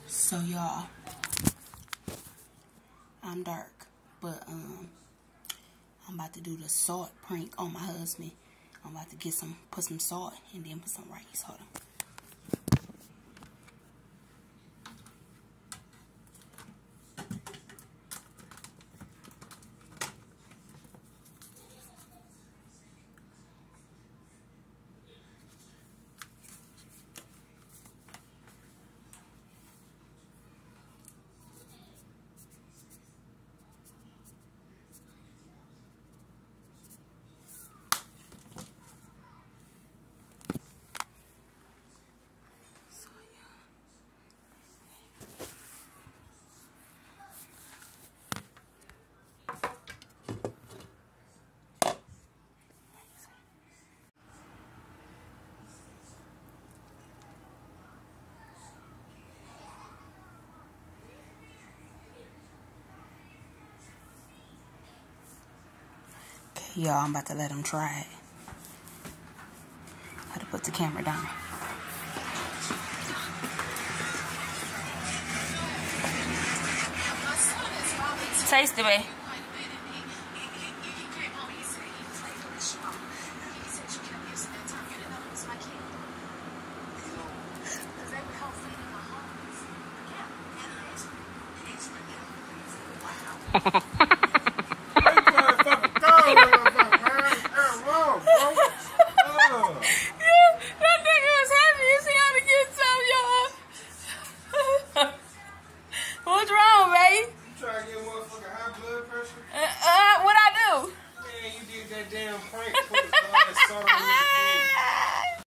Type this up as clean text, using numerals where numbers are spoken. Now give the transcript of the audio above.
So y'all, I'm dark, but I'm about to do the salt prank on my husband. I'm about to put some salt and then put some rice. Hold on. Y'all, I'm about to let him try it. I had to put the camera down. Taste it, babe. Wow.